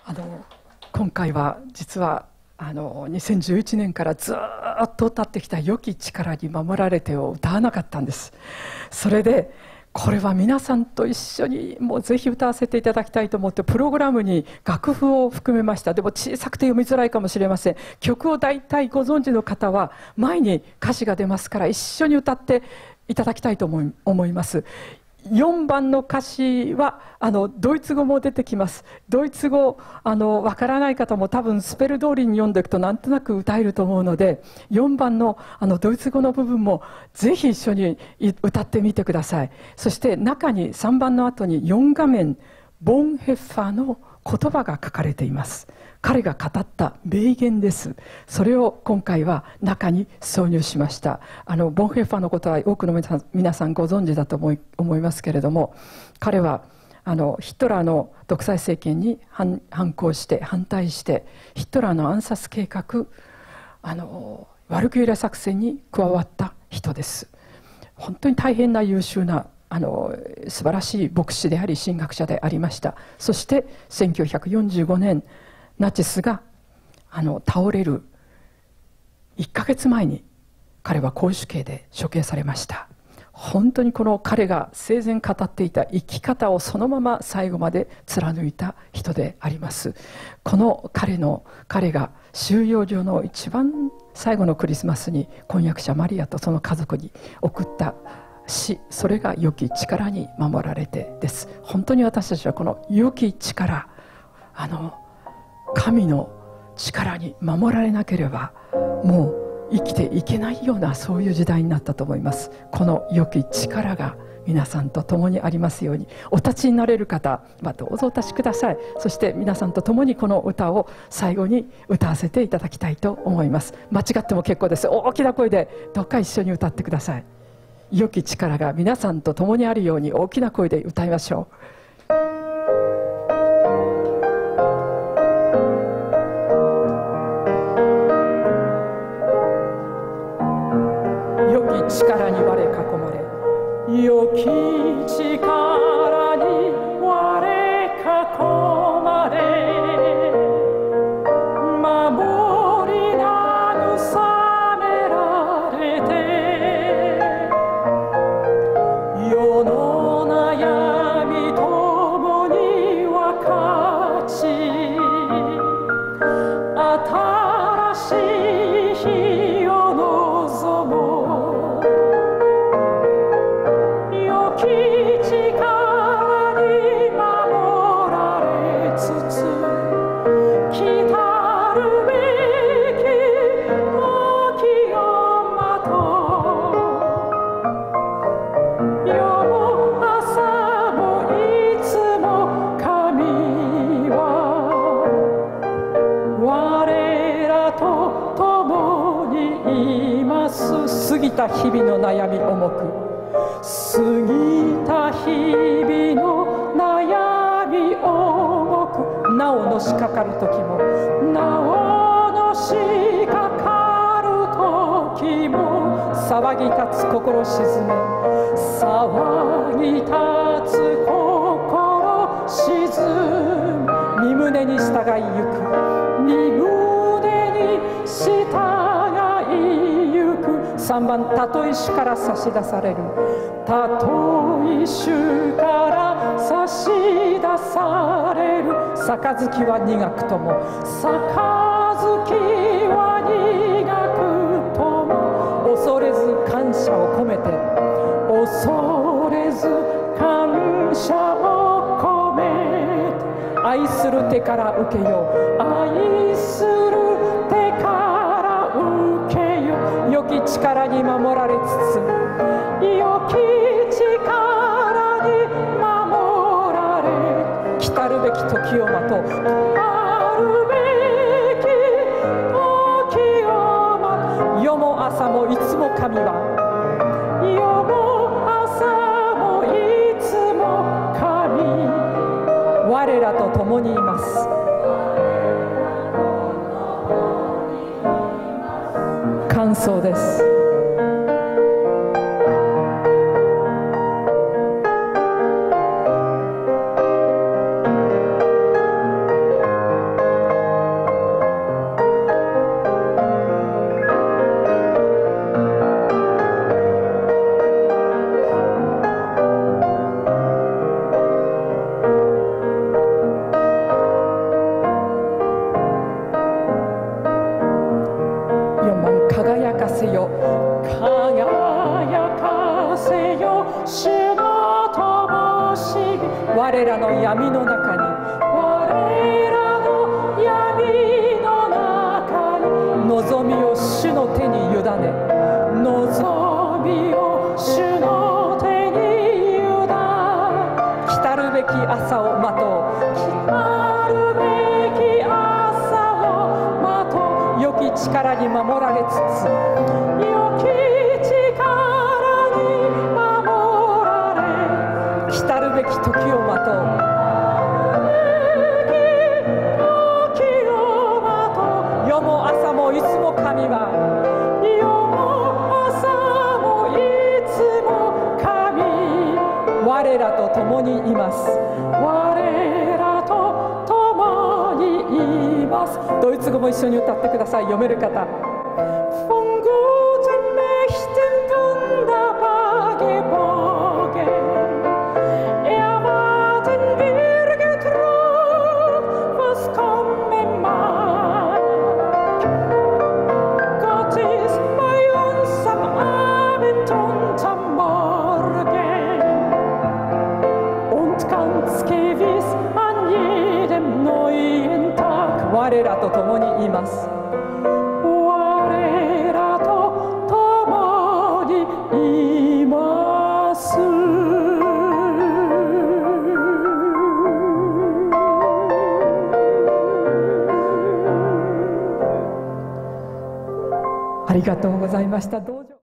あの今回は実は2011年からずっと歌ってきた良き力に守られてを歌わなかったんです。それでこれは皆さんと一緒にもうぜひ歌わせていただきたいと思ってプログラムに楽譜を含めました。でも小さくて読みづらいかもしれません。曲を大体ご存知の方は前に歌詞が出ますから一緒に歌っていただきたいと思います。4番の歌詞はドイツ語も出てきます。ドイツ語わからない方も多分スペル通りに読んでいくとなんとなく歌えると思うので、4番のドイツ語の部分もぜひ一緒に歌ってみてください。そして中に3番の後に4画面ボンヘッファーの言葉が書かれています。彼が語った名言です。それを今回は中に挿入しました。ボンヘッファーのことは多くの皆さんご存知だと思いますけれども、彼はヒトラーの独裁政権に反対してヒトラーの暗殺計画ワルキューレ作戦に加わった人です。本当に大変な優秀な素晴らしい牧師であり神学者でありました。そして1945年ナチスが倒れる1ヶ月前に彼は絞首刑で処刑されました。本当にこの彼が生前語っていた生き方をそのまま最後まで貫いた人であります。この彼が収容所の一番最後のクリスマスに婚約者マリアとその家族に送った死、それが良き力に守られてです。本当に私たちはこの良き力、神の力に守られなければもう生きていけないようなそういう時代になったと思います。この良き力が皆さんと共にありますように。お立ちになれる方はどうぞお立ちください。そして皆さんと共にこの歌を最後に歌わせていただきたいと思います。間違っても結構です。大きな声でどっか一緒に歌ってください。良き力が皆さんと共にあるように大きな声で歌いましょう。力に我囲まれ、良き力に我囲まれ、守り慰められて、世の悩み共に分かち、新しい日を望もう。過ぎた日々の悩み重く、過ぎた日々の悩み重く、なおのしかかる時も、なおのしかかる時も、騒ぎ立つ心沈め、騒ぎ立つ心沈む、身胸に従いゆく、身胸に従いゆく。3番、たとえ主から差し出される、たとえ主から差し出される、杯は苦くとも、杯は苦くとも、恐れず感謝を込めて、恐れず感謝を込めて、愛する手から受けよう、愛する手から受けよう。良き力に守られつつ、良き力に守られ、来たるべき時を待とう、来たるべき時を待とう。夜も朝もいつも神は、夜も朝もいつも神、我らと共にいます。感想です。 我らの闇の中に、我らの闇の中に、望みを主の手に委ね、望みを主の手に委ね、来るべき朝を待とう、来るべき朝を待とう。良き力に守られつつ、良き力に守られ、来るべき時を待とう、夜も朝もいつも神は、夜も朝もいつも神、我らと共にいます。我らと共にいます。ドイツ語も一緒に歌ってください。読める方。Von guten Mächten wunderbare Borgen erwarten wir getrost, was kommen mag. Gott ist bei uns am Abend und am Morgen und ganz gewiss an jedem neuen Tag. 我らと共にいます。我らと共にいます。ありがとうございました。どうぞ。